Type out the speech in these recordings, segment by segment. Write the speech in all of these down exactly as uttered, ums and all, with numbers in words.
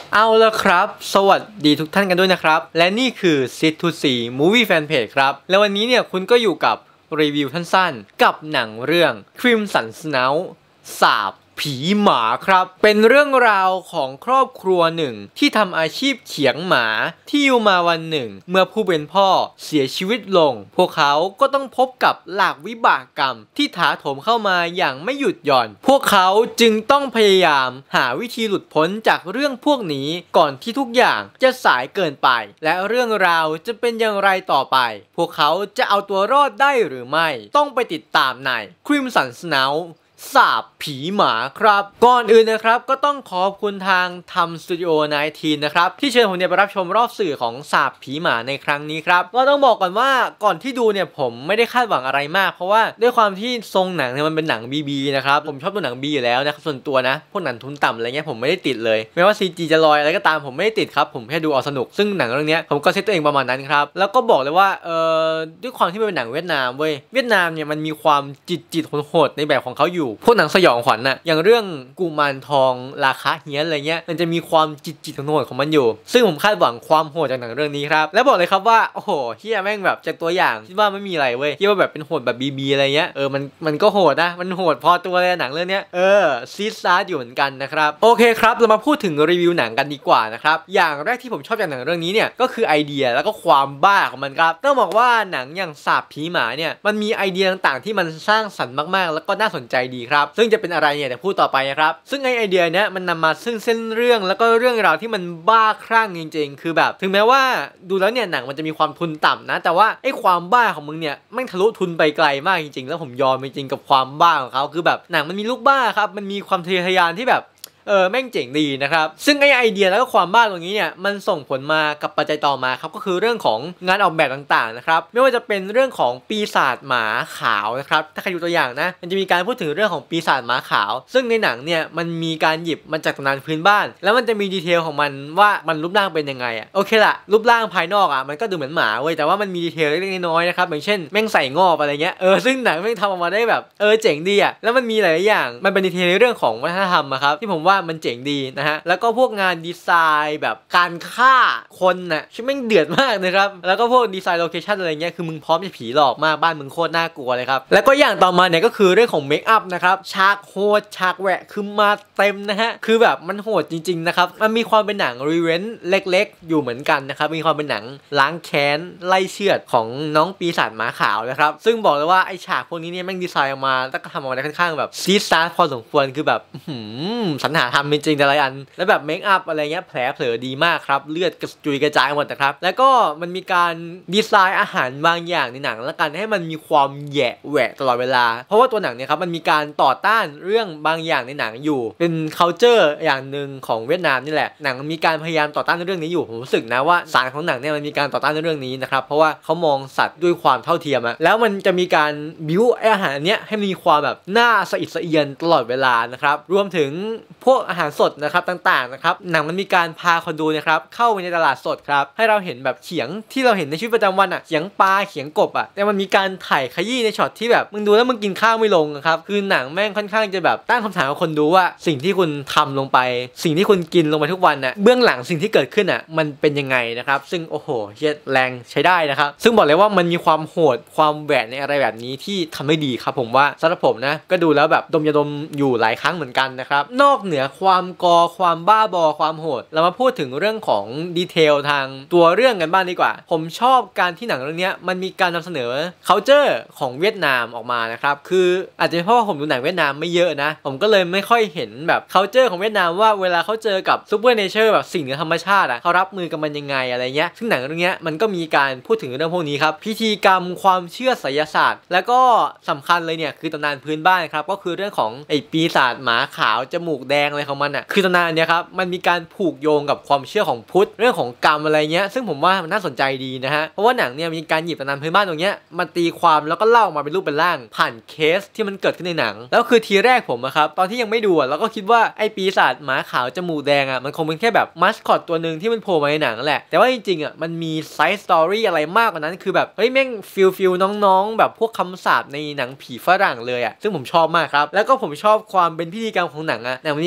เอาละครับสวัสดีทุกท่านกันด้วยนะครับและนี่คือ ซิท ทู ซี Movie Fanpage ครับและวันนี้เนี่ยคุณก็อยู่กับรีวิวสั้นๆกับหนังเรื่อง Crimson Snout สาปผีหมาครับเป็นเรื่องราวของครอบครัวหนึ่งที่ทำอาชีพเขียงหมาที่อยู่มาวันหนึ่งเมื่อผู้เป็นพ่อเสียชีวิตลงพวกเขาก็ต้องพบกับหลากวิบากกรรมที่ถาโถมเข้ามาอย่างไม่หยุดหย่อนพวกเขาจึงต้องพยายามหาวิธีหลุดพ้นจากเรื่องพวกนี้ก่อนที่ทุกอย่างจะสายเกินไปและเรื่องราวจะเป็นอย่างไรต่อไปพวกเขาจะเอาตัวรอดได้หรือไม่ต้องไปติดตามใน Crimson Snoutสาปผีหมาครับก่อนอื่นนะครับก็ต้องขอบคุณทางทำสตูดิโอสิบเก้านะครับที่เชิญผมเนี่ยไปรับชมรอบสื่อของสาปผีหมาในครั้งนี้ครับก็ต้องบอกก่อนว่าก่อนที่ดูเนี่ยผมไม่ได้คาดหวังอะไรมากเพราะว่าด้วยความที่ทรงหนังเนี่ยมันเป็นหนังบีบีนะครับผมชอบตัวหนังบีอยู่แล้วนะครับส่วนตัวนะพวกหนังทุนต่ำอะไรเงี้ยผมไม่ได้ติดเลยไม่ว่า ซี จี จะลอยอะไรก็ตามผมไม่ได้ติดครับผมแค่ดูเอาสนุกซึ่งหนังเรื่องนี้ผมก็เซตตัวเองประมาณนั้นครับแล้วก็บอกเลยว่าเอ่อด้วยความที่เป็นหนังเวียดนามเว้ยเวียดนามเนี่ยมันมีความจิตจิตโหดในแบบของเขาอยู่พวกหนังสยองขวัญน่ะอย่างเรื่องกุมารทองราคาเฮี้ยนอะไรเงี้ยมันจะมีความจิตจิตโหดของมันอยู่ซึ่งผมคาดหวังความโหดจากหนังเรื่องนี้ครับแล้วบอกเลยครับว่าโอ้โหเฮี้ยแม่งแบบจากตัวอย่างคิดว่าไม่มีอะไรเว้ยคิดว่าแบบเป็นโหดแบบบีบีอะไรเงี้ยเออมันมันก็โหดนะมันโหดพอตัวเลยหนังเรื่องนี้เออซีดซาร์อยู่เหมือนกันนะครับโอเคครับเรามาพูดถึงรีวิวหนังกันดีกว่านะครับอย่างแรกที่ผมชอบจากหนังเรื่องนี้เนี่ยก็คือไอเดียแล้วก็ความบ้าของมันครับต้องบอกว่าหนังอย่างสาปผีหมาเนี่ยมันมีไอเดียต่างๆที่มันสร้างสรรค์มากๆแล้วก็น่าสนใจดีครับซึ่งจะเป็นอะไรเนี่ยเดี๋ยวพูดต่อไปนะครับซึ่งไอไอเดียเนี้ยมันนำมาซึ่งเส้นเรื่องแล้วก็เรื่องราวที่มันบ้าคลั่งจริงๆคือแบบถึงแม้ว่าดูแล้วเนี่ยหนังมันจะมีความทุนต่ำนะแต่ว่าไอความบ้าของมึงเนี่ยแม่งทะลุทุนไปไกลมากจริงๆแล้วผมยอมจริงๆกับความบ้าของเขาคือแบบหนังมันมีลูกบ้าครับมันมีความทะเยอทะยานที่แบบเออแม่งเจ๋งดีนะครับซึ่งไอไอเดียแล้วก็ความบ้าตรงนี้เนี่ยมันส่งผลมากับปัจจัยต่อมาครับก็คือเรื่องของงานออกแบบต่างๆนะครับไม่ว่าจะเป็นเรื่องของปีศาจหมาขาวนะครับถ้าใครดูตัวอย่างนะมันจะมีการพูดถึงเรื่องของปีศาจหมาขาวซึ่งในหนังเนี่ยมันมีการหยิบมันจากตำนานพื้นบ้านแล้วมันจะมีดีเทลของมันว่ามันรูปร่างเป็นยังไงอะโอเคละรูปร่างภายนอกอะมันก็ดูเหมือนหมาเว้ยแต่ว่ามันมีดีเทลเล็กๆน้อยๆนะครับอย่างเช่นแม่งใส่งอบอะไรเงี้ยเออซึ่งหนังแม่งทำออกมาได้แบบเออเจ๋งดีอะแล้วมันมีหลายๆอย่างมันเป็นดีเทลในเรื่องของวัฒนธรรมอะครับที่ผมว่ามันเจ๋งดีนะฮะแล้วก็พวกงานดีไซน์แบบการฆ่าคนน่ะชิแม่งเดือดมากนะครับแล้วก็พวกดีไซน์โลเคชั่นอะไรเงี้ยคือมึงพร้อมจะผีหลอกมากบ้านมึงโคตรน่ากลัวเลยครับแล้วก็อย่างต่อมาเนี่ยก็คือเรื่องของเมคอัพนะครับฉากโหดฉากแหวะคือมาเต็มนะฮะคือแบบมันโหดจริงๆนะครับมันมีความเป็นหนังรีเวนต์เล็กๆอยู่เหมือนกันนะครับมีความเป็นหนังล้างแค้นไล่เชือดของน้องปีศาจหมาขาวนะครับซึ่งบอกเลยว่าไอฉากพวกนี้เนี่ยแม่งดีไซน์ออกมาแล้วก็ทำออกมาได้ค่อนข้างแบบซีดซาร์พอสมควรคือแบบสรรหาทำจริงๆแต่ละอันแล้วแบบเมคอัพอะไรเงี้ยแผลเผลอดีมากครับเลือดกระจุยกระจายหมดนะครับแล้วก็มันมีการดีไซน์อาหารบางอย่างในหนังแล้วกันให้มันมีความแยะแหวะตลอดเวลาเพราะว่าตัวหนังเนี่ยครับมันมีการต่อต้านเรื่องบางอย่างในหนังอยู่เป็น culture อย่างหนึ่งของเวียดนามนี่แหละหนังมีการพยายามต่อต้านเรื่องนี้อยู่ผมรู้สึกนะว่าสารของหนังเนี่ยมันมีการต่อต้านเรื่องนี้นะครับเพราะว่าเขามองสัตว์ด้วยความเท่าเทียมอะแล้วมันจะมีการบิ้วอาหารเนี้ยให้มีความแบบน่าสะอิดสะเอียนตลอดเวลานะครับรวมถึงพวกอาหารสดนะครับต่างๆนะครับหนังมันมีการพาคนดูนะครับเข้าไปในตลาดสดครับให้เราเห็นแบบเขียงที่เราเห็นในชีวิตประจำวันอ่ะเขียงปลาเขียงกบอ่ะแต่มันมีการถ่ายขยี้ในช็อตที่แบบมึงดูแล้วมึงกินข้าวไม่ลงครับคือหนังแม่งค่อนข้างจะแบบตั้งคำถามกับคนดูว่าสิ่งที่คุณทำลงไปสิ่งที่คุณกินลงไปทุกวันน่ะเบื้องหลังสิ่งที่เกิดขึ้นอ่ะมันเป็นยังไงนะครับซึ่งโอ้โหเฮียแรงใช้ได้นะครับซึ่งบอกเลยว่ามันมีความโหดความแหวกในอะไรแบบนี้ที่ทำได้ดีครับผมว่าสำหรับผมนะก็ดูแล้วแบบดมยาดมอยู่หลายครั้งเหมือนกันนะครับนอกเหนือความกอความบ้าบอความโหดเรามาพูดถึงเรื่องของดีเทลทางตัวเรื่องกันบ้างดีกว่าผมชอบการที่หนังเรื่องนี้มันมีการนำเสนอ culture ของเวียดนามออกมานะครับคืออาจจะเพราะว่าผมดูหนังเวียดนามไม่เยอะนะผมก็เลยไม่ค่อยเห็นแบบ culture ของเวียดนามว่าเวลาเขาเจอกับซูเปอร์เนเจอร์แบบสิ่งเหนือธรรมชาติอะเขารับมือกับมันยังไงอะไรเงี้ยซึ่งหนังเรื่องนี้มันก็มีการพูดถึงเรื่องพวกนี้ครับพิธีกรรมความเชื่อไสยศาสตร์แล้วก็สำคัญเลยเนี่ยคือตำนานพื้นบ้านครับก็คือเรื่องของไอ้ปีศาจหมาขาวจมูกแดงอะไรของมันอะคือตำนานเนี่ยครับมันมีการผูกโยงกับความเชื่อของพุทธเรื่องของกรรมอะไรเงี้ยซึ่งผมว่ามันน่าสนใจดีนะฮะเพราะว่าหนังเนี่ยมีการหยิบตำนานพื้นบ้านตรงเนี้ยมาตีความแล้วก็เล่ามาเป็นรูปเป็นร่างผ่านเคสที่มันเกิดขึ้นในหนังแล้วคือทีแรกผมอะครับตอนที่ยังไม่ดูอะแล้วก็คิดว่าไอ้ปีศาจหมาขาวจมูกแดงอะมันคงเป็นแค่แบบมัสคอตตัวหนึ่งที่มันโผล่มาในหนังแหละแต่ว่าจริงๆอะมันมีไซส์สตอรี่อะไรมากกว่านั้นคือแบบเฮ้ยแม่งฟิลฟิลน้องๆแบบพวกคำสาปในหนังผีฝรั่งเลยอะซึ่งผมชอบมากครับแล้วก็ผมชอบความเป็นพิธีกรรมของหนังอะหนังมี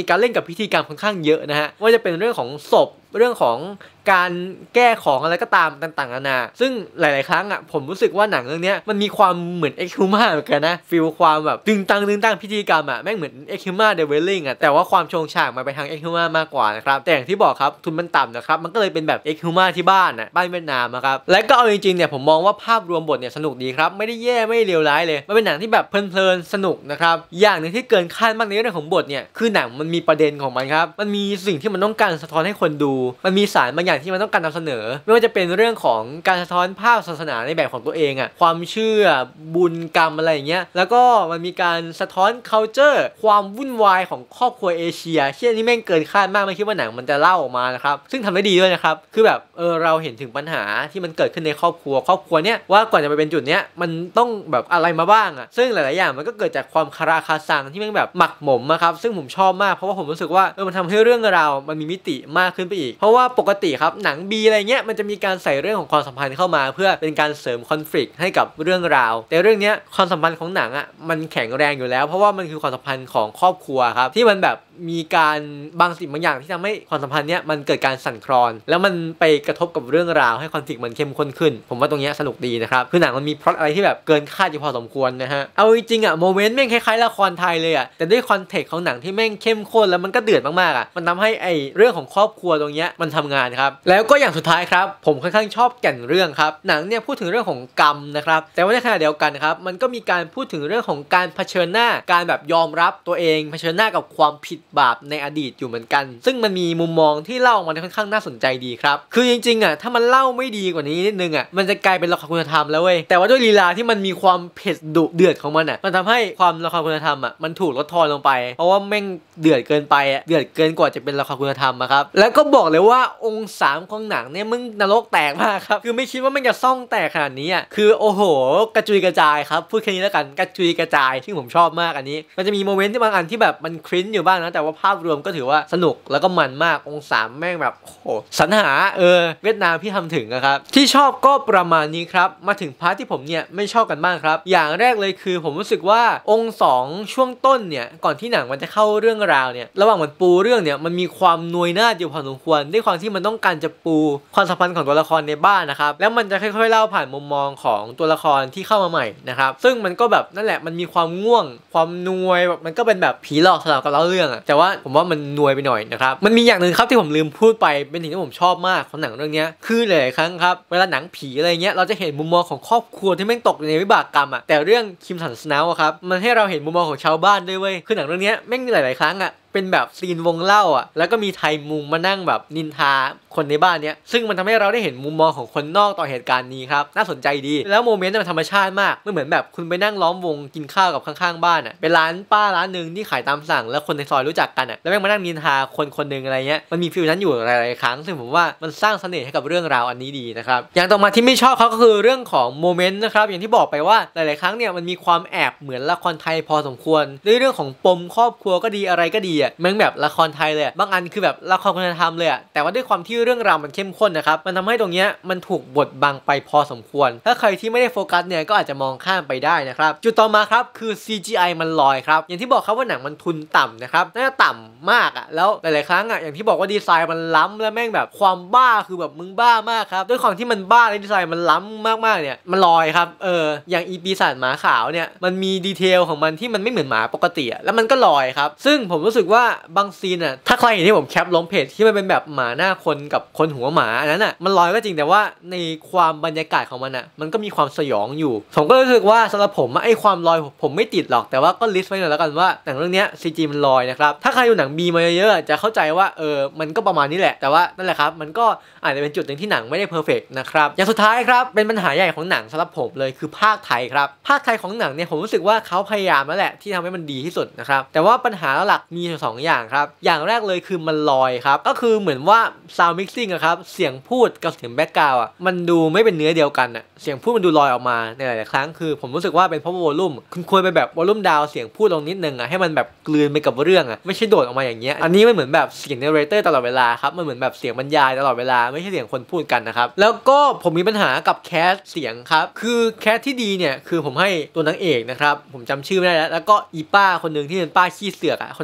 การเล่นกับพิธีกรรมค่อนข้างเยอะนะฮะว่าจะเป็นเรื่องของศพเรื่องของการแก้ของอะไรก็ตามต่างๆนานาซึ่งหลายๆครั้งอ่ะผมรู้สึกว่าหนังเรื่องนี้มันมีความเหมือน Exhuma เหมือนกันนะฟีลความแบบดึงตังดึงตังพิธีกรรมอ่ะแม่งเหมือน Exhuma Deviling อ่ะแต่ว่าความโชงฉางมาไปทาง Exhuma มากกว่านะครับแต่อย่างที่บอกครับทุนมันต่ำนะครับมันก็เลยเป็นแบบ Exhuma ที่บ้านอ่ะบ้านเวียดนามนะครับและก็เอาจริงๆเนี่ยผมมองว่าภาพรวมบทเนี่ยสนุกดีครับไม่ได้แย่ไม่เลวร้ายเลยมันเป็นหนังที่แบบเพลินๆสนุกนะครับอย่างนึงที่เกินคาดมากในเรื่องของบทเนี่ยคือหนังมันมีประเด็นของมันครับมันมีสิ่งที่มันต้องการสะท้อนให้คนดูมันมีสารบางอย่างที่มันต้องการนำเสนอไม่ว่าจะเป็นเรื่องของการสะท้อนภาพศาสนาในแบบของตัวเองอะความเชื่อบุญกรรมอะไรอย่างเงี้ยแล้วก็มันมีการสะท้อน culture ความวุ่นวายของครอบครัวเอเชียเช่นนี้แม่งเกินคาดมากไม่คิดว่าหนังมันจะเล่าออกมานะครับซึ่งทำได้ดีด้วยนะครับคือแบบเออเราเห็นถึงปัญหาที่มันเกิดขึ้นในครอบครัวครอบครัวเนี้ยว่ากว่าจะไปเป็นจุดเนี้ยมันต้องแบบอะไรมาบ้างอะซึ่งหลายๆอย่างมันก็เกิดจากความคาราคาซังที่แม่งแบบหมักหมมนะครับซึ่งผมชอบมากเพราะว่าผมรู้สึกว่าเออมันทำให้เรื่องราวมันมีมิติมากขึ้นไปอีกเพราะว่าปกติครับหนังบีอะไรเงี้ยมันจะมีการใส่เรื่องของความสัมพันธ์เข้ามาเพื่อเป็นการเสริมคอนฟ lict ให้กับเรื่องราวแต่เรื่องนี้ความสัมพันธ์ของหนังอ่ะมันแข็งแรงอยู่แล้วเพราะว่ามันคือความสัมพันธ์ของครอบครัวครับที่มันแบบมีการบางสิ่งบางอย่างที่ทำให้ความสัมพันธ์เนี้ยมันเกิดการสั่นคลอนแล้วมันไปกระทบกับเรื่องราวให้คอนฟ lict มันเข้มข้นขึ้นผมว่าตรงนี้สนุกดีนะครับคือหนังมันมีพล็อตอะไรที่แบบเกินคาดอยู่พอสมควรนะฮะเอาจริงๆอ่ะโมเมนต์แม่งคล้ายๆละครไทยเลยอ่ะแต่ด้วยคอนเทกต์ของหนังที่แม่งเข้มข้นแล้วมันก็เดือดมากๆอ่ะมันทำให้ไอเรื่องของครอบครัวตรงเนี้ยมันทำงานครับแล้วก็อย่างสุดท้ายครับผมค่อนข้างชอบแก่นเรื่องครับหนังเนี่ยพูดถึงเรื่องของกรรมนะครับแต่ว่าในขณะเดียวกันครับมันก็มีการพูดถึงเรื่องของการเผชิญหน้าการแบบยอมรับตัวเองเผชิญหน้ากับความผิดบาปในอดีตอยู่เหมือนกันซึ่งมันมีมุมมองที่เล่าออกมาค่อนข้างน่าสนใจดีครับคือจริงๆอ่ะถ้ามันเล่าไม่ดีกว่านี้นิดนึงอ่ะมันจะกลายเป็นละครคุณธรรมแล้วเว้ยแต่ว่าด้วยลีลาที่มันมีความเผ็ดดุเดือดของมันอ่ะมันทำให้ความละครคุณธรรมอ่ะมันถูกลดทอนลงไปเพราะว่าแม่งเดือดเกินไปอ่ะเดือดเกินกว่าจะเป็นละครคุณธรรมครับแล้วก็บอกเลยว่าองค์สามของหนังเนี่ยมึงนรกแตกมากครับคือไม่คิดว่ามันจะซ่องแตกขนาดนี้อ่ะคือโอ้โหกระจุยกระจายครับพูดแค่นี้แล้วกันกระจุยกระจายที่ผมชอบมากอันนี้มันจะมีโมเมนต์ที่บางอันที่แบบมันคริ้นอยู่บ้างนะแต่ว่าภาพรวมก็ถือว่าสนุกแล้วก็มันมากองค์สามแม่งแบบโอ้โหสรรหาเออเวียดนามพี่ทำถึงนะครับที่ชอบก็ประมาณนี้ครับมาถึงพาร์ทที่ผมเนี่ยไม่ชอบกันบ้างครับอย่างแรกเลยคือผมรู้สึกว่าองค์สองช่วงต้นเนี่ยก่อนที่หนังมันจะเข้าเรื่องราวเนี่ยระหว่างมันปูเรื่องเนี่ยมันมีความนวยนาฏอยู่พอสมควรด้วยความที่มันต้องการจะปูความสัมพันธ์ของตัวละครในบ้านนะครับแล้วมันจะค่อยๆเล่าผ่านมุมมองของตัวละครที่เข้ามาใหม่นะครับซึ่งมันก็แบบนั่นแหละมันมีความง่วงความนวยแบบมันก็เป็นแบบผีหลอกสลับกับเล่าเรื่องอะแต่ว่าผมว่ามันนวยไปหน่อยนะครับมันมีอย่างหนึ่งครับที่ผมลืมพูดไปเป็นสิ่งที่ผมชอบมากของหนังเรื่องนี้คือหลายๆครั้งครับเวลาหนังผีอะไรเงี้ยเราจะเห็นมุมมองของครอบครัวที่แม่งตกในวิบากกรรมอะแต่เรื่องคิมสันสแนลครับมันให้เราเห็นมุมมองของชาวบ้านด้วยเว้ยคือหนังเรื่องนี้แม่งหลายๆครั้งอะเป็นแบบซีนวงเล่าอ่ะแล้วก็มีไทยมุงมานั่งแบบนินทาคนในบ้านเนี้ยซึ่งมันทำให้เราได้เห็นมุมมองของคนนอกต่อเหตุการณ์นี้ครับน่าสนใจดีแล้วโมเมนต์มันธรรมชาติมากไม่เหมือนแบบคุณไปนั่งล้อมวงกินข้าวกับข้างๆบ้านอ่ะเป็นร้านป้าร้านนึงที่ขายตามสั่งแล้วคนในซอยรู้จักกันอ่ะแล้วแม่งมานั่งนินทาคนคนนึงอะไรเงี้ยมันมีฟีลนั้นอยู่หลายๆครั้งซึ่งผมว่ามันสร้างเสน่ห์ให้กับเรื่องราวอันนี้ดีนะครับอย่างต่อมาที่ไม่ชอบเขาก็คือเรื่องของโมเมนต์นะครับอย่างที่บอกไปว่าหลายๆครั้งเนี่ยมันมีความแอบเหมือนละครไทยพอสมควรด้วยเรื่องของปมครอบครัวก็ดีอะไรก็ดีอ่ะแม่งแบบละครไทยเลยบางอันคือแบบละครคุณธรรมเลยอะแต่ว่าด้วยความที่เรื่องราวมันเข้มข้นนะครับมันทำให้ตรงเนี้ยมันถูกบดบังไปพอสมควรถ้าใครที่ไม่ได้โฟกัสเนี่ยก็อาจจะมองข้ามไปได้นะครับจุดต่อมาครับคือ ซี จี ไอ มันลอยครับอย่างที่บอกครับว่าหนังมันทุนต่ำนะครับน่าจะต่ำมากอะแล้วหลายๆครั้งอะอย่างที่บอกว่าดีไซน์มันล้ำและแม่งแบบความบ้าคือแบบมึงบ้ามากครับด้วยความที่มันบ้าและดีไซน์มันล้ำมากๆเนี่ยมันลอยครับเอออย่างอีปีศาจหมาขาวเนี่ยมันมีดีเทลของมันที่มันไม่เหมือนหมาปกติอะแล้วมันก็ลอยครับซึ่งผมรู้สึกว่าบางซีนอะถ้าใครเห็นที่ผมแคปลงเพจที่มันเป็นแบบหมาหน้าคนกับคนหัวหมาอันนั้นอ่ะมันลอยก็จริงแต่ว่าในความบรรยากาศของมันอ่ะมันก็มีความสยองอยู่ผมก็รู้สึกว่าสำหรับผมไอ้ความลอยผมไม่ติดหรอกแต่ว่าก็ลิสต์ไว้หน่อยแล้วกันว่าหนังเรื่องนี้ ซี จี มันลอยนะครับถ้าใครดูหนังบีมาเยอะๆจะเข้าใจว่าเออมันก็ประมาณนี้แหละแต่ว่านั่นแหละครับมันก็อาจจะเป็นจุดหนึ่งที่หนังไม่ได้เพอร์เฟกต์นะครับอย่างสุดท้ายครับเป็นปัญหาใหญ่ของหนังสำหรับผมเลยคือภาคไทยครับภาคไทยของหนังเนี่ยผมรู้สึกว่าเขาพยายามแล้วแหละที่ทำให้มันดีที่สุดนะครับแต่ว่าปัญหาหลักมีสองอย่างครับอย่างแรกเลยคือมันลอยครับก็คือเหมือนว่า sound mixing อะครับเสียงพูดกับเสียงแบ็คกราวด์อะมันดูไม่เป็นเนื้อเดียวกันอะเสียงพูดมันดูลอยออกมาในหลายๆครั้งคือผมรู้สึกว่าเป็นเพราะวอลลุ่มคุณควรไปแบบวอลลุ่มดาวเสียงพูดลงนิดนึงอะให้มันแบบกลืนไปกับเรื่องอะไม่ใช่โดดออกมาอย่างเงี้ยอันนี้มันเหมือนแบบเสียงเนเรเตอร์ตลอดเวลาครับมันเหมือนแบบเสียงบรรยายตลอดเวลาไม่ใช่เสียงคนพูดกันนะครับแล้วก็ผมมีปัญหากับแคสเสียงครับคือแคสที่ดีเนี่ยคือผมให้ตัวนางเอกนะครับผมจำชื่อไม่ได้แล้วแล้วก็อีป้าคนนึงที่เป็นป้าขี้เสือกอะคนนั้นแคส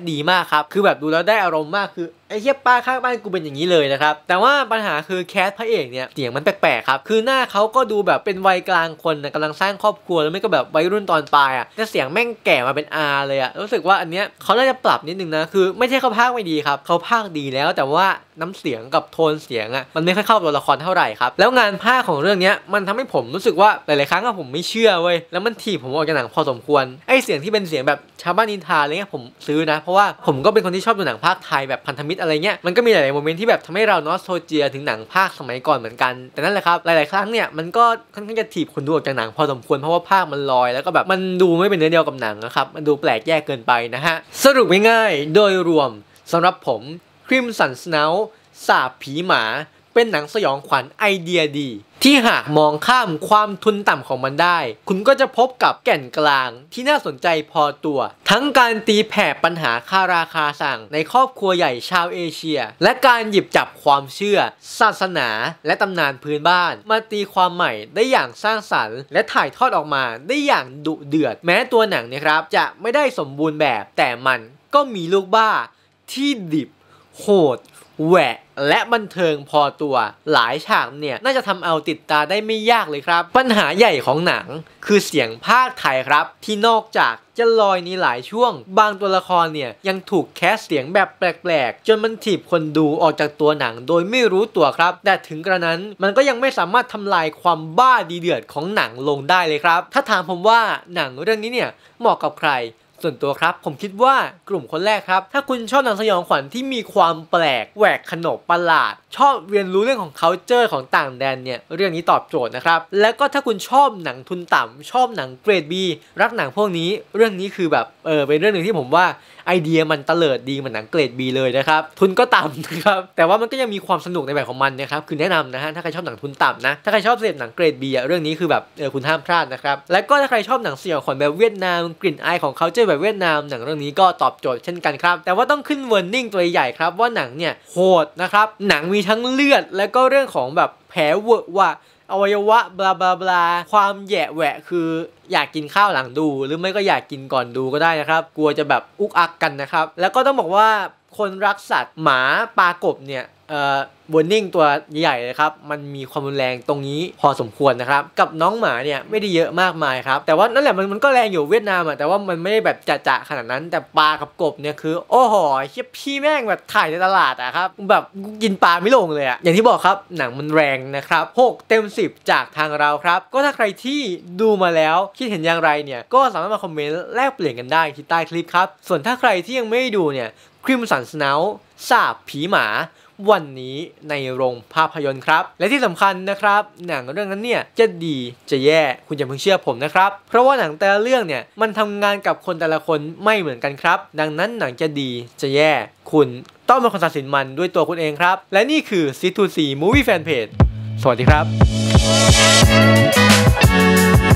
ดีมากครับคือแบบดูแล้วได้อารมณ์มากคือไอ้เหี้ยป้าข้างบ้านกูเป็นอย่างนี้เลยนะครับแต่ว่าปัญหาคือแคสพระเอกเนี่ยเสียงมันแปลกๆครับคือหน้าเขาก็ดูแบบเป็นวัยกลางคนนะกำลังสร้างครอบครัวแล้วไม่ก็แบบวัยรุ่นตอนปลายอ่ะแต่เสียงแม่งแก่มาเป็นอาเลยอ่ะรู้สึกว่าอันเนี้ยเขาน่าจะปรับนิดนึงนะคือไม่ใช่เขาพากย์ไม่ดีครับเขาพากย์ดีแล้วแต่ว่าน้ำเสียงกับโทนเสียงอ่ะมันไม่ค่อยเข้าตัวละครเท่าไหร่ครับแล้วงานพากย์ของเรื่องนี้มันทำให้ผมรู้สึกว่าหลายๆครั้งอะผมไม่เชื่อเว้ยแล้วมันถีบผมออกจากหนังพอสมควรไอเสียงที่เป็นเสียงแบบชาวบ้านนินทาอะไรเงี้ยผมซื้อนะเพราะว่าผมก็เป็นคนที่ชอบดูหนังภาคไทยแบบพันธมิตรอะไรเงี้ยมันก็มีหลายๆโมเมนต์ที่แบบทำให้เรานอสโทเจียถึงหนังภาคสมัยก่อนเหมือนกันแต่นั่นแหละครับหลายๆครั้งเนี่ยมันก็ค่อนข้างจะถีบคนดูออกจากหนังพอสมควรเพราะว่าภาคมันลอยแล้วก็แบบมันดูไม่เป็นเนื้อเดียวกับหนังนะครับมันดูแปลกแยกเกินไปนะฮะสรุปง่ายๆโดยรวมสำหรับผมคริมสันสเนลสาบผีหมาเป็นหนังสยองขวัญไอเดียดีที่หากมองข้ามความทุนต่ำของมันได้คุณก็จะพบกับแก่นกลางที่น่าสนใจพอตัวทั้งการตีแผ่ปัญหาคาราคาสั่งในครอบครัวใหญ่ชาวเอเชียและการหยิบจับความเชื่อศาสนาและตำนานพื้นบ้านมาตีความใหม่ได้อย่างสร้างสรรค์และถ่ายทอดออกมาได้อย่างดุเดือดแม้ตัวหนังนะครับจะไม่ได้สมบูรณ์แบบแต่มันก็มีลูกบ้าที่ดิบโหดแหวะและบันเทิงพอตัวหลายฉากเนี่ยน่าจะทำเอาติดตาได้ไม่ยากเลยครับปัญหาใหญ่ของหนังคือเสียงภาคไทยครับที่นอกจากจะลอยในหลายช่วงบางตัวละครเนี่ยยังถูกแคสเสียงแบบแปลกๆจนมันถีบคนดูออกจากตัวหนังโดยไม่รู้ตัวครับแต่ถึงกระนั้นมันก็ยังไม่สามารถทำลายความบ้าดีเดือดของหนังลงได้เลยครับถ้าถามผมว่าหนังเรื่องนี้เนี่ยเหมาะกับใครส่วนตัวครับผมคิดว่ากลุ่มคนแรกครับถ้าคุณชอบหนังสยองขวัญที่มีความแปลกแหวกขนบประหลาดชอบเรียนรู้เรื่องของ culture ของต่างแดนเนี่ยเรื่องนี้ตอบโจทย์นะครับแล้วก็ถ้าคุณชอบหนังทุนต่ำชอบหนังเกรด B รักหนังพวกนี้เรื่องนี้คือแบบเออเป็นเรื่องหนึ่งที่ผมว่าไอเดียมันเตลิดดีเหมือนหนังเกรด B เลยนะครับทุนก็ต่ำนะครับแต่ว่ามันก็ยังมีความสนุกในแบบของมันนะครับคือแนะนำนะฮะถ้าใครชอบหนังทุนต่ำนะถ้าใครชอบเสพหนังเกรด B อ่ะเรื่องนี้คือแบบเออคุณห้ามพลาดนะครับแล้วก็ถ้าใครชอบหนังสยองขวัญแบบเวียดนามกลิ่นอายของ culture แบบเวียดนามหนังเรื่องนี้ก็ตอบโจทย์เช่นกันครับแต่ว่าต้องขึ้น warning ตัวใหญ่ครับว่าหนังเนี่ยโหดนะครับหนังมีทั้งเลือดแล้วก็เรื่องของแบบแผลเวอะวะอวัยวะบลาบลาบลาความแย่แหวะคืออยากกินข้าวหลังดูหรือไม่ก็อยากกินก่อนดูก็ได้นะครับกลัวจะแบบอุกอักกันนะครับแล้วก็ต้องบอกว่าคนรักสัตว์หมาปลากบเนี่ยเอ่อวอร์นิ่งตัวใหญ่เลยครับมันมีความรุนแรงตรงนี้พอสมควรนะครับกับน้องหมาเนี่ยไม่ได้เยอะมากมายครับแต่ว่านั่นแหละมันมันก็แรงอยู่เวียดนามอะแต่ว่ามันไม่ได้แบบจะๆขนาดนั้นแต่ปลากับกบเนี่ยคือโอ้โหเฮียพี่แม่งแบบถ่ายในตลาดอะครับแบบกินปลาไม่ลงเลยอะอย่างที่บอกครับหนังมันแรงนะครับหกเต็มสิบจากทางเราครับก็ถ้าใครที่ดูมาแล้วคิดเห็นอย่างไรเนี่ยก็สามารถมาคอมเมนต์แลกเปลี่ยนกันได้ที่ใต้คลิปครับส่วนถ้าใครที่ยังไม่ได้ดูเนี่ยคริมสันสเนลสาบผีหมาวันนี้ในโรงภาพยนตร์ครับและที่สำคัญนะครับหนังเรื่องนั้นเนี่ยจะดีจะแย่คุณอย่าเพิ่งเชื่อผมนะครับเพราะว่าหนังแต่ละเรื่องเนี่ยมันทำงานกับคนแต่ละคนไม่เหมือนกันครับดังนั้นหนังจะดีจะแย่คุณต้องเป็นคนตัดสินมันด้วยตัวคุณเองครับและนี่คือ ซี ทู ซี Movie Fan Page สวัสดีครับ